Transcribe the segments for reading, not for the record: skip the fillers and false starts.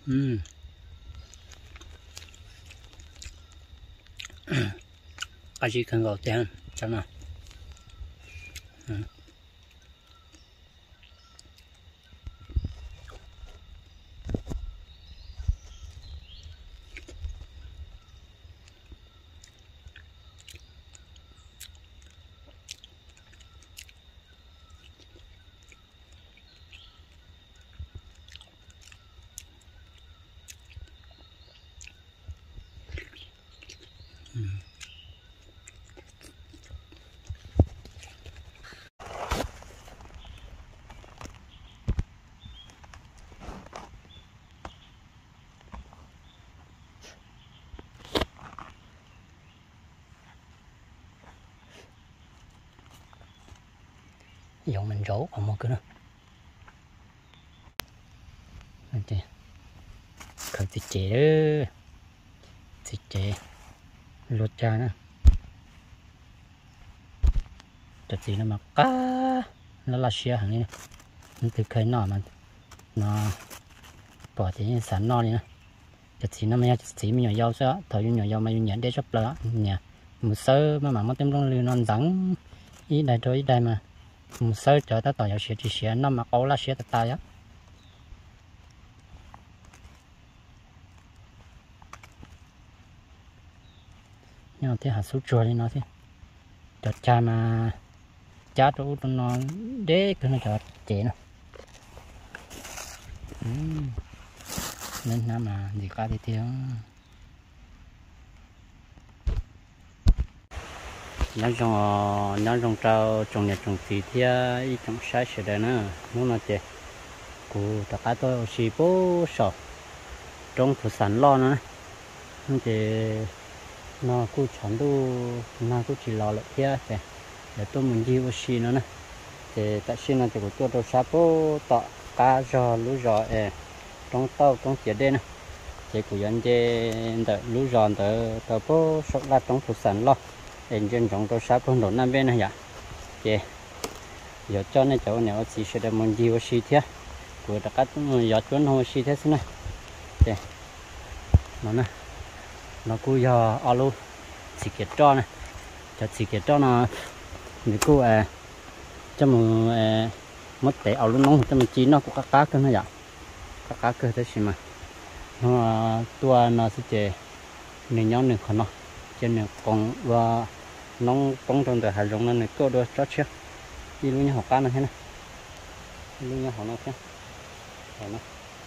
cái gì cần gạo tiền chẳng nào. Dùng mình rổ còn một cái nữa. Đây. Khởi thịt chè đó. Thịt chè. Lột cha nữa. Chặt gì nó mà cá. Nó là xia hàng này. Nó từ khởi nọ mà. Nó bỏ thì sẵn nọ đi nè. Chặt gì nó mới chặt gì mình nhỏ dâu sao. Thời nhỏ dâu mà nhảy để sắp lỡ. Nè. Một sơ mà mất tem trong lưu non rắn. Ý đây rồi ý đây mà. Một sơ trở ta tỏ dạo xia chỉ xia nó mà ấu là xia ta tay á. Nhưng mà thế hạt số chua đi nó thế chọt cha mà chát chỗ nó đế cái nó chọt chế nó nên nó mà gì cả thì tiếng nó trồng trâu trồng nhà trồng gì thì ít trồng sai sửa đấy nữa nó là chế của tất cả tôi chỉ bố sọ trồng thủy sản lo nữa nó chế nó cũng chẳng đủ nó cũng chỉ lo lại kia để tôi mình đi vào xí nữa nè thì tại xí này thì của tôi đâu sắp tọt cá giò lúa giò trong tàu trong chiếc đây nè thì của dân chơi đợi lúa giò đợi tàu bố sốt là trong thủy sản lo để dân trong tôi sắp không đổ năm bên này vậy giờ cho nên chỗ này chỉ sẽ để mình đi vào xí thế của tất cả giờ chuẩn hồi xí thế này thì nó nè nó cứ giờ alo chỉ kết cho này cho chỉ kết cho nó để cô cho mình mất để alo nóng cho mình chín nó cũng các cá cơ nó vậy các cá cơ thế gì mà nó tua nó sẽ chế nên nhóm này còn nó cho nên còn và nóng bóng trong đời hải rộng này cô đôi chót chưa đi luôn như học cá này thế này luôn như học nó thế nó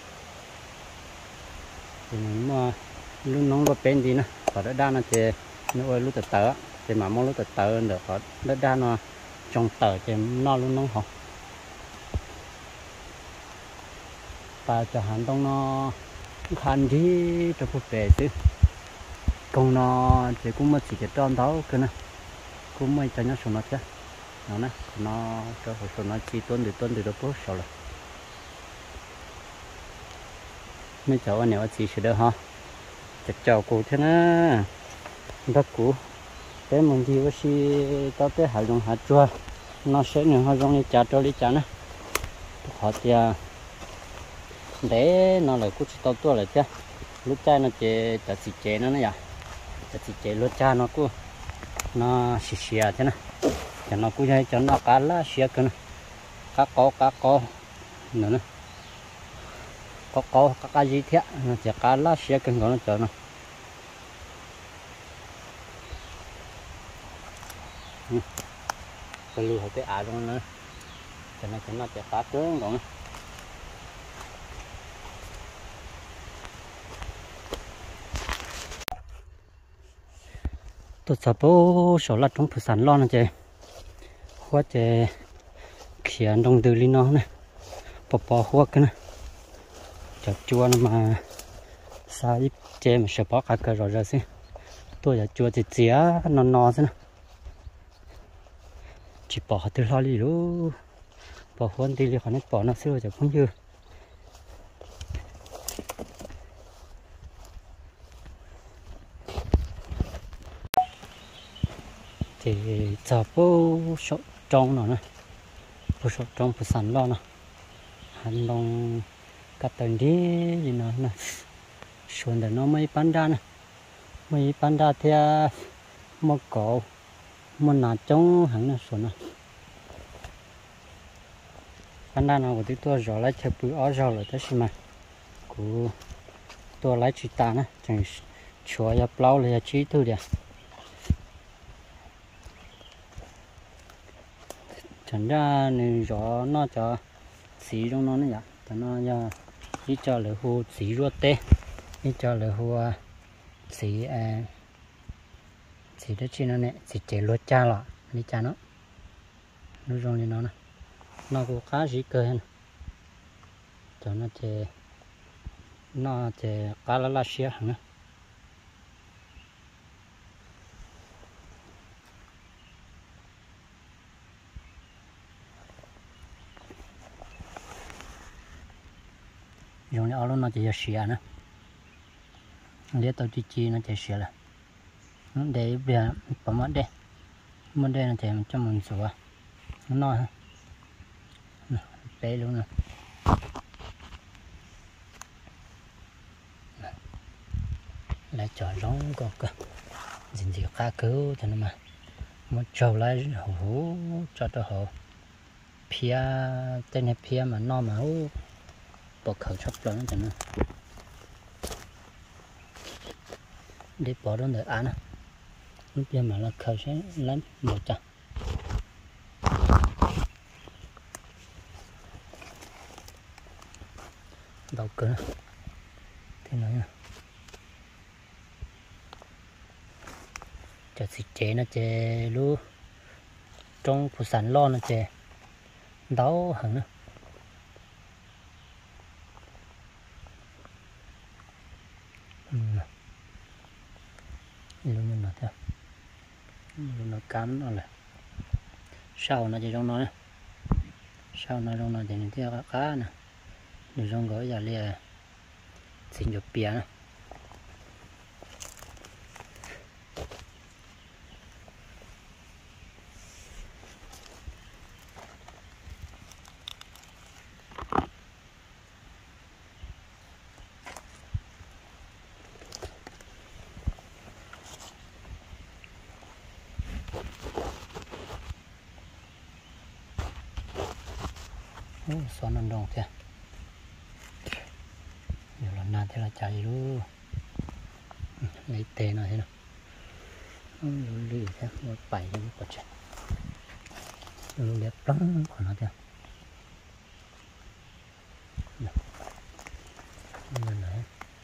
thì mà luôn nóng lúc bên đi nè có đất đá nó thì nó ơi lúc tờ thì mà mong lúc tờ được có đất đá nó trồng tờ thì nó luôn nóng hỏng và cho hắn đông nó khăn đi cho phục về chứ còn nó thì cũng mất chỉ cái tròn đó cơ nè cũng mới cho nó xuống nó chứ nó nè nó cho hồi xuống nó chi tuần từ đó bớt rồi mấy cháu anh em chỉ sẽ được ha chào cụ thế nè đất cụ thế mình đi với si tao tới hải dùng hạt chua nó sẽ nhiều hơn trong đi chả cho đi chả nè họ thì để nó lại cũng tao tua lại chứ lúc trái nó chỉ chả xịt chế nó vậy chả xịt chế lúc trái nó cũng nó xịt xịt thế nè cho nó cũng hay cho nó cá lá xịt cơ nè cá có nữa nè có cá gì thế nó chỉ cá lá xịt cơ nó cho nó cái lúa hơi ả luôn nữa cho nó chỉ cá cứng rồi tôi sợ bố số là trong thủy sản lo này chơi hoa chơi khiển đồng từ lên nó này bỏ hoa cái này chặt chua nó mà sao ít chơi mà sợ bỏ cả cờ rồi xí tôi chặt chua thì chía nó thế này chỉ bỏ từ lo đi luôn bỏ huân đi liền khỏi bỏ nó xưa chẳng không dư thì giờ bố sọ trong nó này bố sọ trong bố sắn lo nè hành long cắt từng đi gì nó xuân để nó mới bán ra nè mấy panda thì một cổ một nà trống hẳn là xuân à panda nào của tôi rồi lấy theo bữa ở rồi tới xem mà của tôi lấy chỉ ta nè chẳng chúa ya plau là chỉ thôi đi chẳng ra nên rõ nó cho xí trong nó nữa nhỉ nó ya chỉ cho là hồ xí ruột tê chỉ cho là hồ xí xí đó chi nó nè xí chế lúa cha lọ đi cha nó rong lên nó nè nó có cá gì cơ hen cho nó chế cá lá xía hả dùng áo nó chỉ xía nè để tao chi nó chỉ xía là để bây giờ mất đây là chỉ cho mình sửa nó nói bé luôn nè lại chọn giống có cơ gì cá cứu cho nó mà một trâu lại hổ cho nó hổ phía tên này phía mà nó mà bỏ khẩu chọc lớn cho nó để bỏ đó để ăn lúc giờ mà là khẩu sẽ lấy một trăm đầu cửa thế nói nè cho xịt chế nó chế lúc trong phụ sản lo nó chế đau hẳn nữa luôn nó theo luôn nó cắn nó là sau nó chỉ trong nó sau nó trong nó chỉ những cái cá nè để trong gói giờ lia xin được bia nè xoắn non đồng thế nhiều lần nào thế là chạy luôn lấy tê nó thế nào lì thế một bảy nó có chuyện luôn đẹp lắm của nó thế mình này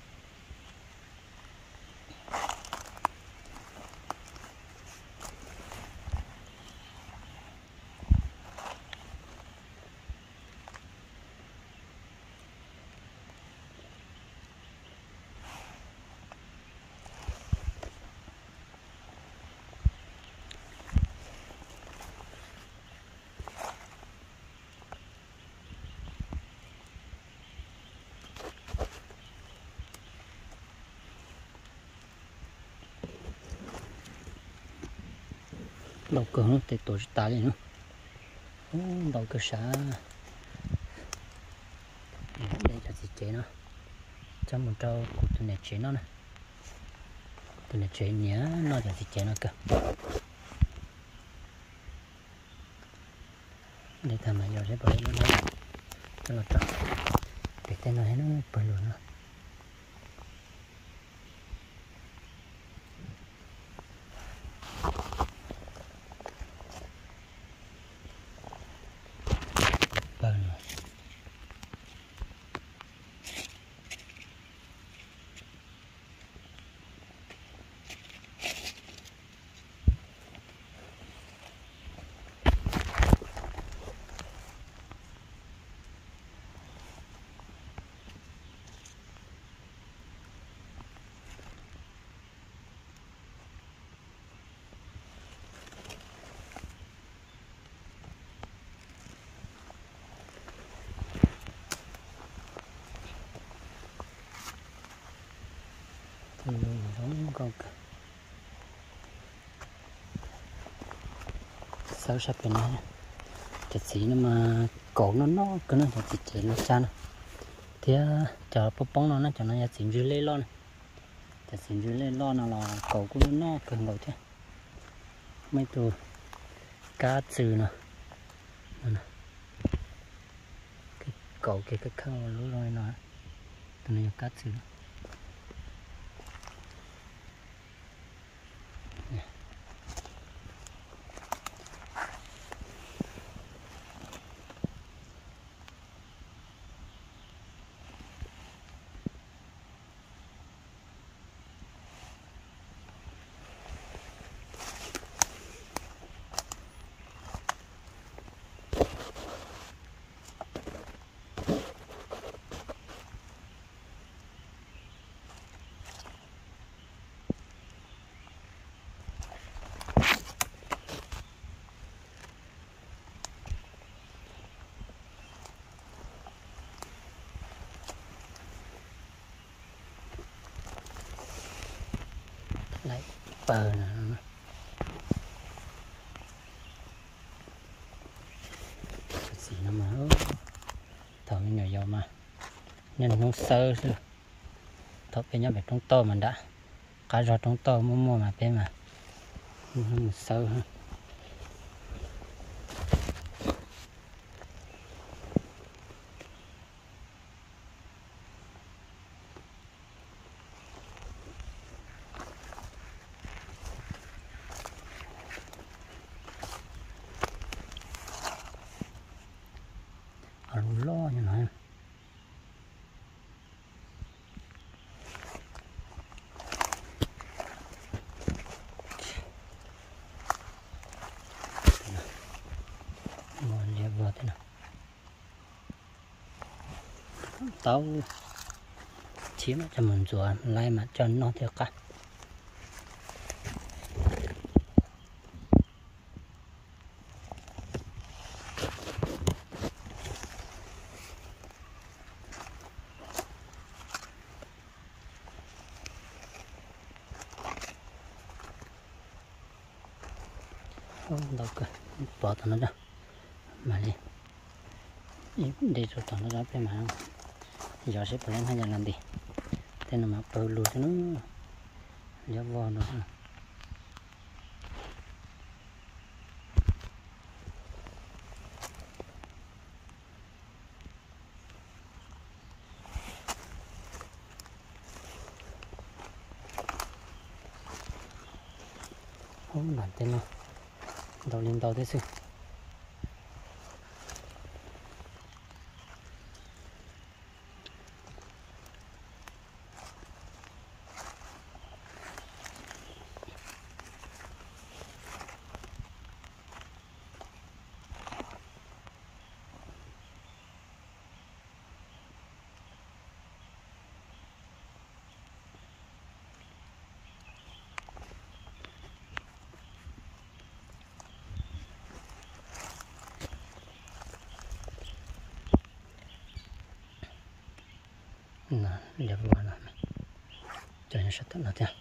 đầu cửa nó thì tổ ta đi nữa đầu cửa xả đây là gì chế nó trong một trâu tụi này chế nó này tụi này chế nhớ nó là gì chế nó cơ để thằng này giờ sẽ bơi nó cho là trâu để tên này nó bơi luôn nó giống con sáu sắp bên này chặt xí nó mà cổ nó cứ nó chặt chỉ nó cha nó thì chờ bốc bóng nó cho nó nhà xin dư lên lo này để xin dư lên lo nó là cầu cũng nó cần cầu thế mấy tụ cá trừ nè cái cầu cái khâu lúa rồi nó tụi này cá trừ lại bờ nè gì nó mà thở nhỏ dầu mà nên nó sơ rồi thở bên nhau trong to mình đã cá giò trong to mua mà bên mà nó sơ ha lo như này ngồi liệp vào thế nào tao chiếm cho mình rồi lại mà cho nó theo cả đâu cơ bỏ tao nó ra mà đi rồi tao nó ra bên mà giờ sẽ phải hay làm gì thế nào mà bờ lùi cho nó léo vào nữa không bản tên nào đầu lên đầu thế sự nè đẹp quá nè cho nên sẽ tận là thế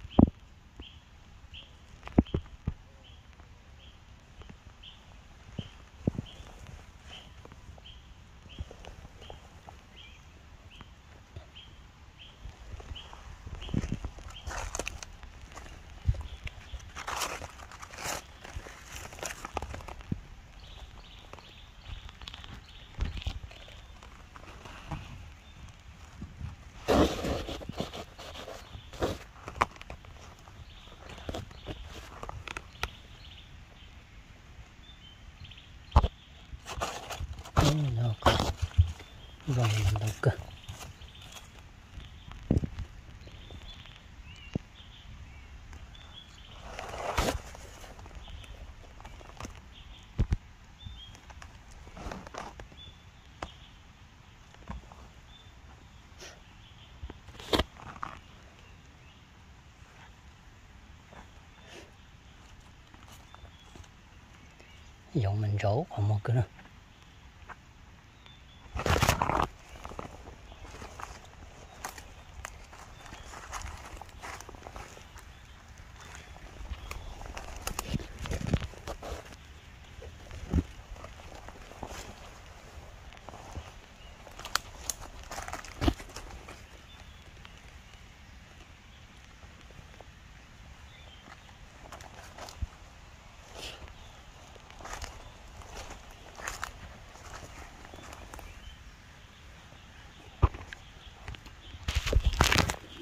nó có vòng làm đâu cơ dùng mình rổ còn một cái nữa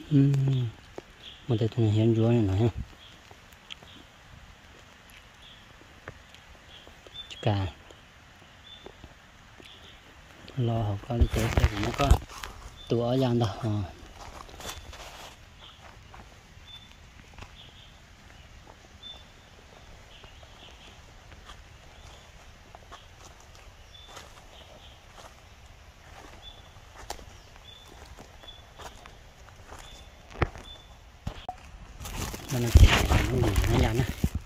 một cái thùng hiến chúa này nói cả lo học có lý tế thì nó có tụi ở gian đó nó chỉ nó dàn á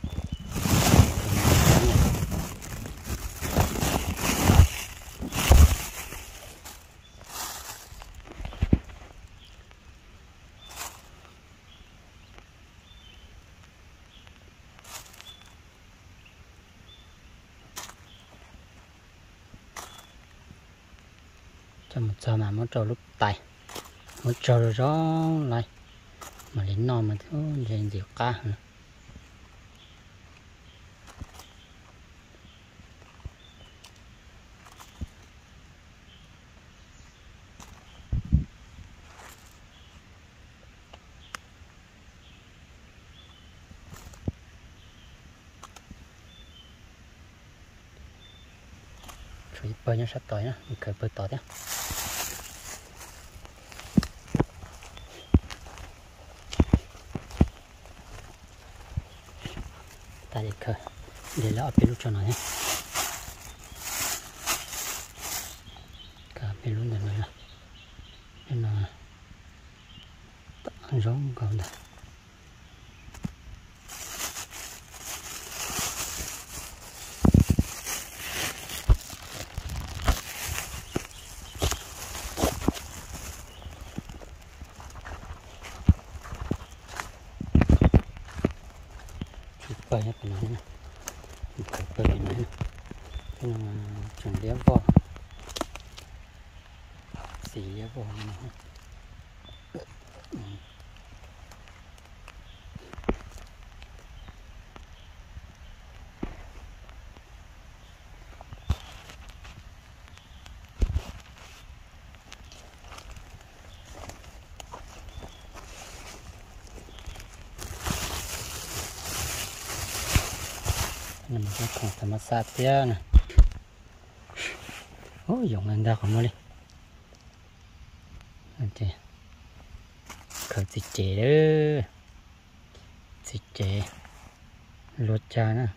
cho một giờ mà một trâu lúc tay một trâu rồi đó lại mà đến nọ mà thiếu dành nhiều cá nữa rồi bơi nó sắp tới nữa mình khởi bơi to thế ta để khởi để lỡ bên lúc cho nó nhé cả bên lúc này nữa nên là giống còn đây bơi hết cái này bơi cái này cái là trồng đĩa vò xì đĩa vò này nằm cái khoảng tầm sát thế này ôi dùng anh ra còn mới đi ok khởi dịch chế đó dịch chế lột cha nữa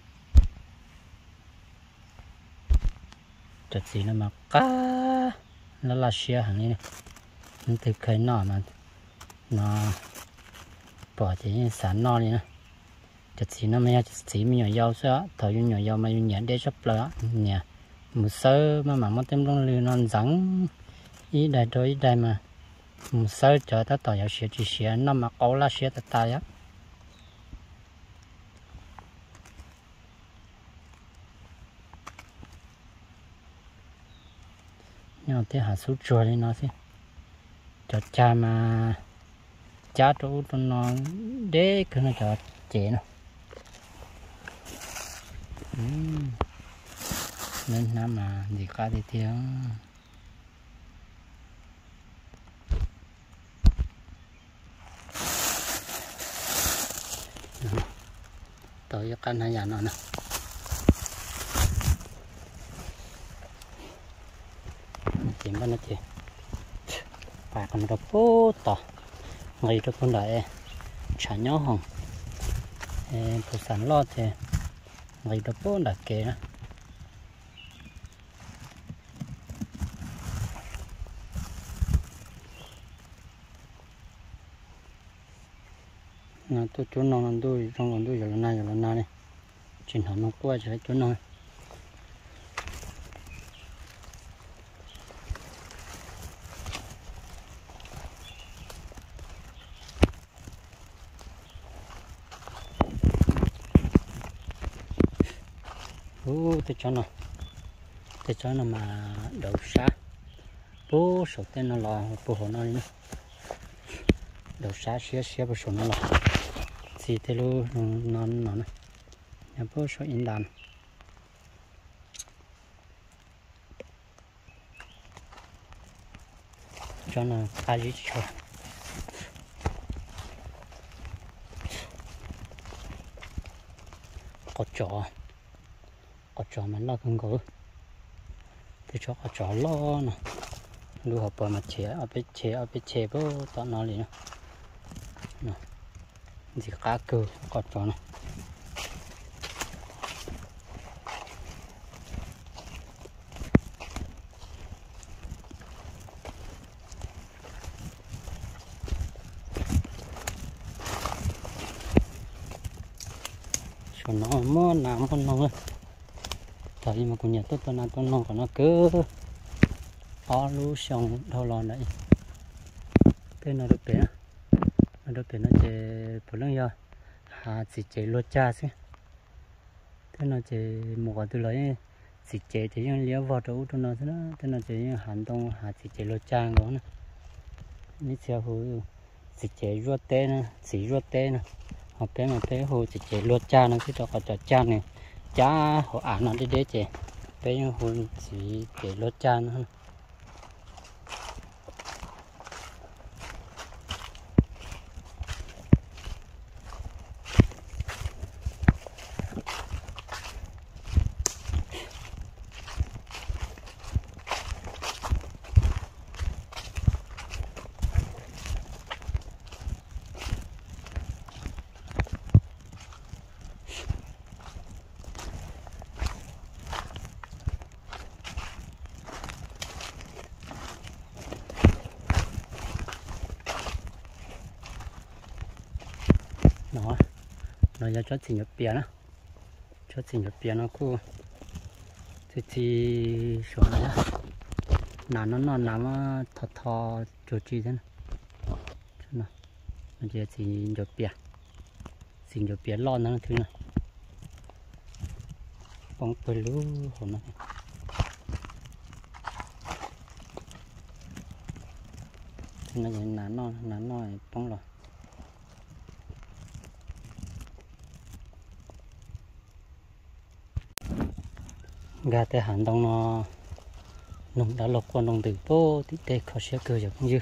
chật gì nó mà cá nó là xe hàng này nó từ khởi nọ mà nó bỏ thì sản nọ đi nữa chật gì nó mới chỉ mình nhỏ dâu sao thời gian nhỏ dâu mà nhận để sắp lỡ nè một sơ mà mất tem trong lưới non rắn ý đại đôi ý đại mà một sơ chờ ta tỏ giáo sĩ chỉ sĩ nó mà có là sĩ ta tay á nhưng mà thế hạt sút chua đi nó xí cho cha mà cha chỗ nó để cứ nó cho chế nó nên năm mà gì cả thì thiếu tới cho căn hai nhà nó nè tìm bên nó chị và còn đập phố to ngay đó con đại chả nhớ hồng phụ sản lo thì ngay đó phố đã kề đó tôi chỗ nó tôi trong còn tôi giờ là nay này chuyển họ nó qua cho chỗ nó tôi cho nó mà đậu xá bố số tên nó là bố hồ nó nữa đậu xá xía bố số nó là gì thế luôn nó này nhà bố số in đàn cho nó khai gì cho có chó mà lo không có thì cho có chó lo nè lu học bò mà ở bên chế bố tao nói liền nè gì cá cơ có chó này cho nó mò nằm con nó thời mà còn nhà tốt con nó còn nó cứ ó lú xong đâu lo đấy thế nó được bé nó chơi phổ lăng giờ chỉ chơi lót cha chứ thế nó chơi một cái từ lấy chỉ chơi thì những liều vào đâu cho nó thế nó chơi những hành động chỉ chơi lót cha đó nè ní theo hồ chỉ chơi ruột té nè chỉ ruột té nè học bé mà bé hồ chỉ chơi lót cha nó cứ cho cả trò cha này cha họ ăn nó đi chơi bé những hồ chỉ chơi lót cha nữa nó giờ cho chỉnh nhập bia nó cho chỉnh nhập bia nó cứ thì số này nó nằm thò chỗ chi thế này nó giờ chỉnh nhập bia lon nó thứ này bóng bự lú hồn nó thì nó vậy nán nó bóng rồi gà tê hành động nó nung đã lọc qua nung từ bố thì tê khó sẽ cơ được như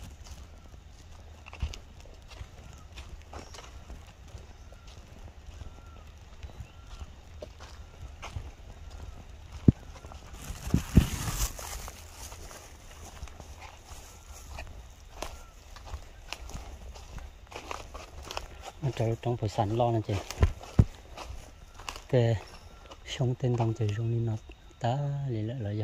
nó trời trong phải sẵn lo nè chị tê sống tên đồng từ trong đi nó tá lì lại giờ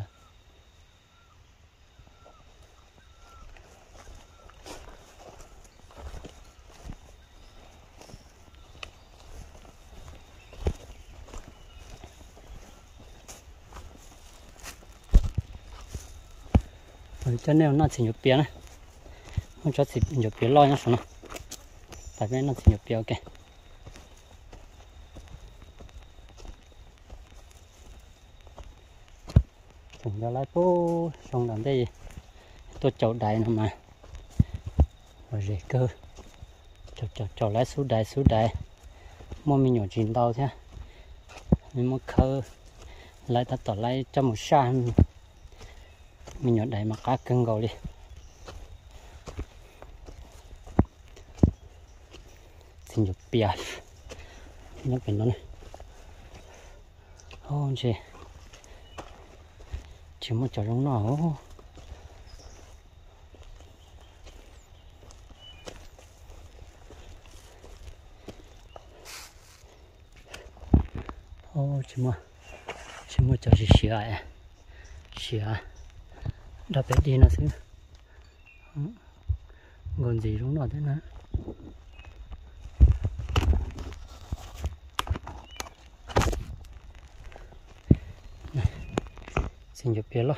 cho nên nó chỉ nhập bia này không cho chỉ nhập bia lo nhá số nào tại vì nó chỉ nhập bia ok chúng ta lấy bố xong làm đây tôi chậu đại nữa mà rồi rễ cơ chậu lấy số đại mua mình nhỏ chín đâu thế mình mua khơ lấy ta tỏ lấy cho một san mình nhỏ đại mà cá cưng gầu đi xin chụp bia nóเป็นnó này ô chị chỉ một chỗ trong nó ô chỉ một chỗ gì xỉa đập bé đi nó xíu còn gì trong nó thế nữa xin chụp bia lo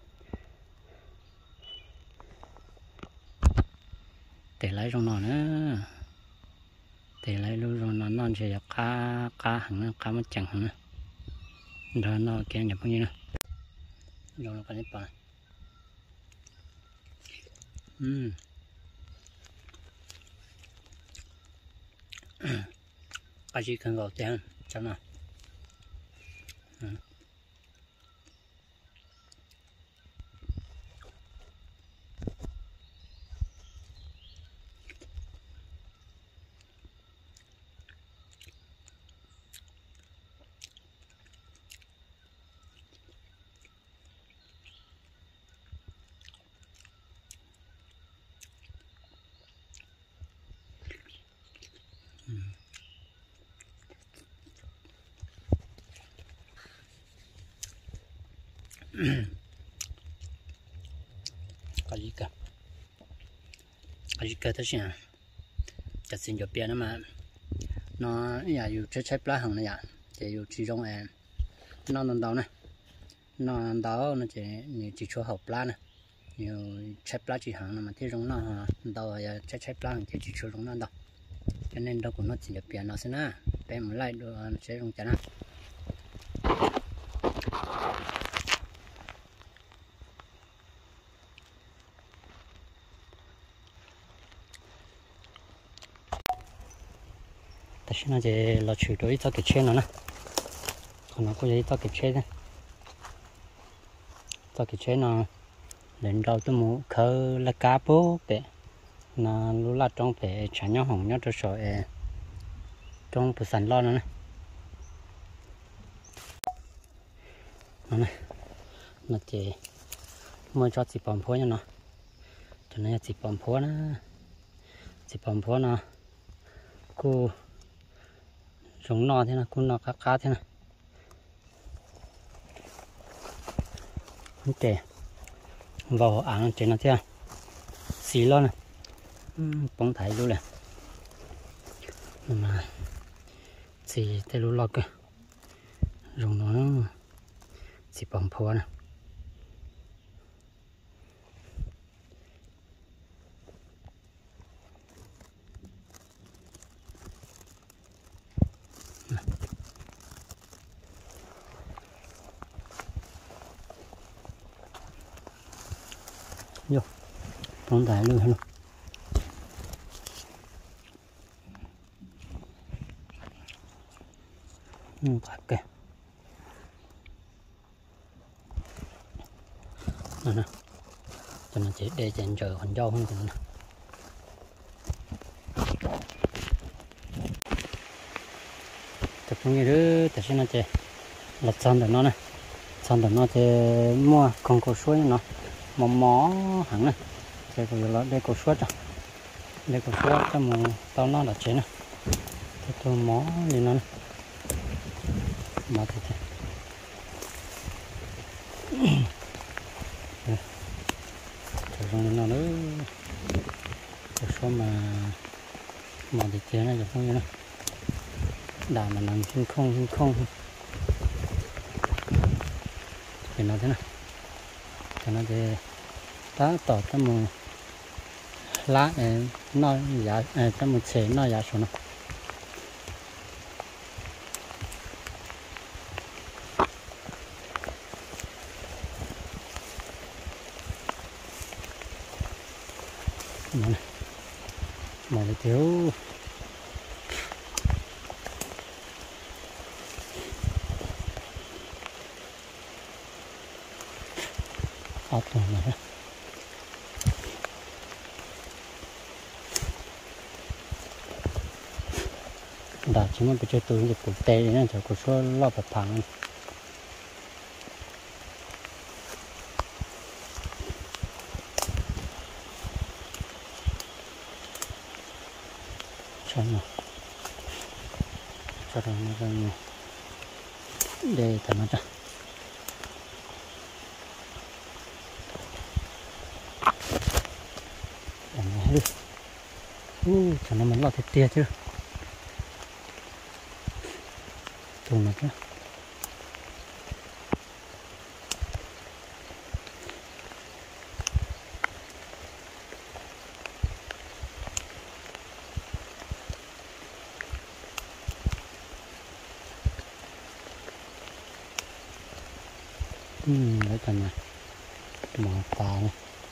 để lấy trong nó nữa để lấy luôn rồi nó non sẽ cá hẳn cá mất chẳng hẳn rồi nó kia nhập bao nhiêu nữa rồi nó có nếp vào cá chỉ cần gọt tiền cho nào có gì cả thế chứ chặt xin cho biển mà nó nhàอยู่ใช้ปลาหังนะอย่าจะอยู่ที่ตรงnó nằm đâu này nó nằm đâu nó chỉ cho học pla này nhiều trái pla chỉ hàng mà thế trong nó đâu là trái pla thì chỉ cho trong nó đâu cho nên đâu cũng nó chỉ được biển nó xem na bé một lại đồ trái trong chả na ta xin nó chỉ là chịu đối cho cái trên nó nè còn nó có gì cho cái trên này cho cái chế nó lên đầu tôi muốn khơi là cá bố để nó lúc là trong phải trả nhau hỏng nhau cho sợ trong phụ sản lo nữa này nó này nó chỉ mua cho chị bầm phố nha nó cho nên chị bầm phố nó cô giống nó thế nào cô nó cá thế nào để vào ăn trên nó theo xí lo này bóng thái luôn này mà xí theo luôn lo cơ dùng nó xí bóng phô này vô bóng thái luôn luôn ok nè cho nó chỉ để dành chờ còn dâu hơn nè tập trung như thế tại sao nó chỉ là xong được nó này xong được nó thì mua con cổ suối nó mỏ hẳn này đây có là đây có suối đây có suối cái mà tao nó là chế này tôi mỏ gì nó này mà thì rồi nó nữa có số mà thì chế này không như này đà mà nằm trên không thì nó thế này cho nó thì ta tỏ cho một lá nó giá cho một chế nó giá số nó mà thì thiếu hot rồi này đã chúng mình bị chơi túi được cục tê nên cho cục số lo bật thẳng cho nó ra để tận nó ra cho nó mình lo thịt tia chứ tùng này chứ để cho này mỏ tà này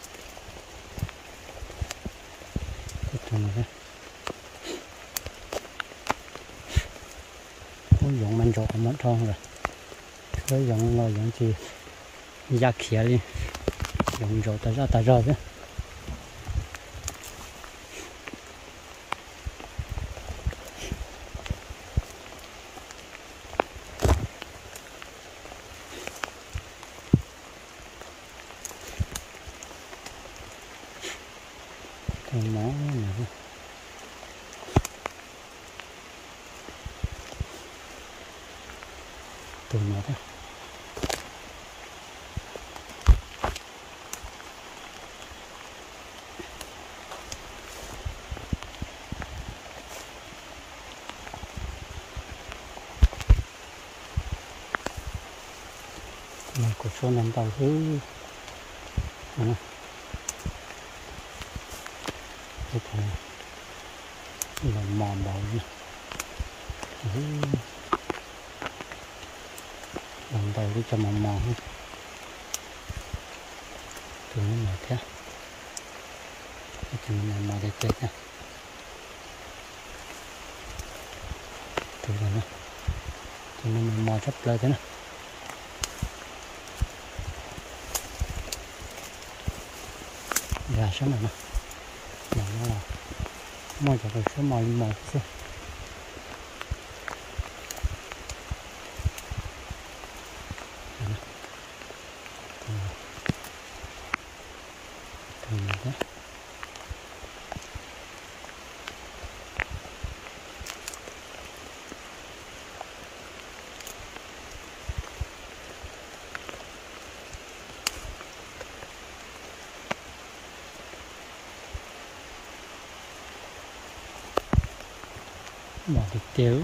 tùng này chứ dùng mình rộ mất thon rồi với dùng là dùng gì da khía đi dùng rộ ta ra chứ còn mỏ này tụi nó thôi này của số năm tàu thứ cái này là mòn bầu nha lần đầu đi cho mòn mòn từ nó này thế cho mình mòn để chết nha từ này cho nên mòn sắp lên thế này gà sống này nè nó là mồi cho cái số mồi mồi xíu bỏ thịt tiêu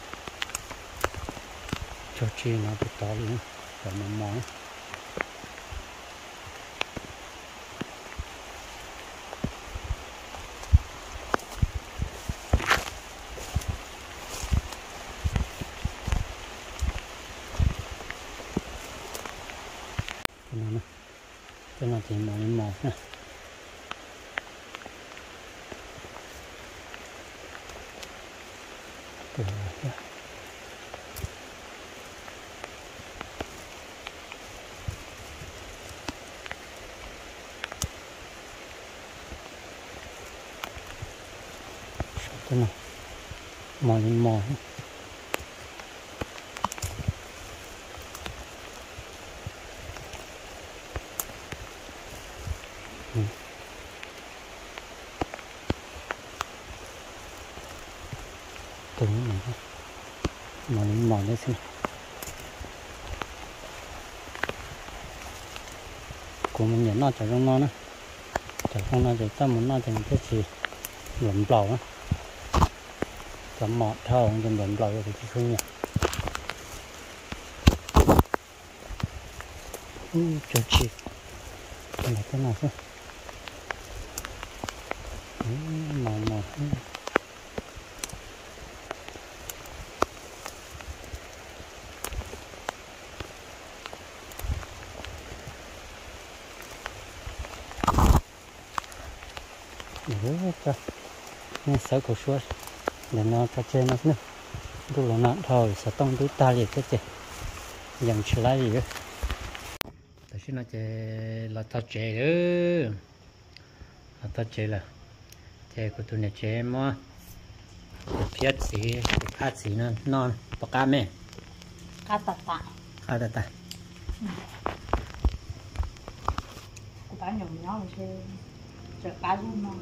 cho chi nó bị to luôn và nó món cho nó thì món món nè thế nào mò lên mò từ này mò lên mò đấy xem của mình nhận nó chả trong nó nữa chả không nó chỉ ta muốn nó thành cái gì lượm lò á chấm mọt thao trong lượm lò thì chỉ không nhỉ cho chị này cái nào thế mò mò nên sợ cổ suốt để nó cho chơi nó nữa đủ là nặng thôi sẽ tông túi ta liệt cái gì dần trở lại gì đó tại sao nó chơi là ta chơi nữa là ta chơi là chơi của tụi này chơi mà phía gì phát gì nữa non bạc cam mẹ cá tạt ta của cá nhỏ nhỏ mà chơi chợ cá luôn mà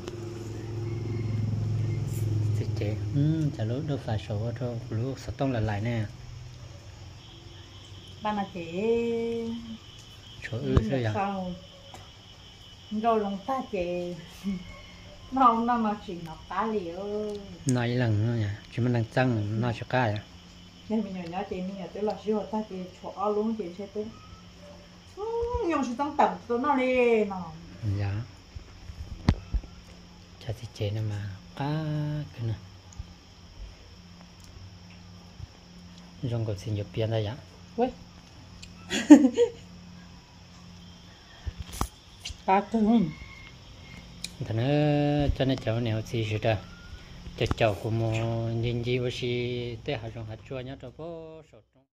chế chả lúc đâu phải số thôi lúc sẽ tông lại nè ban là chế số rồi à rồi lòng ta chế nó mà chỉ nó cá liều nói lần nữa nha chỉ mình đang trăng nói cho cái à nên mình nhỏ chế mình tới là siêu ta chế cho luôn chế chế tới dùng sự tăng tầm tôi nó đi nó dạ chả thì chế này mà cá cái này dùng cái gì nhập biển đây ạ ui cá cưng thành nữa cho nên cháu này thì sẽ ra cháu của một nhìn gì vậy thì tới hai trong hạt chua nhá cho bố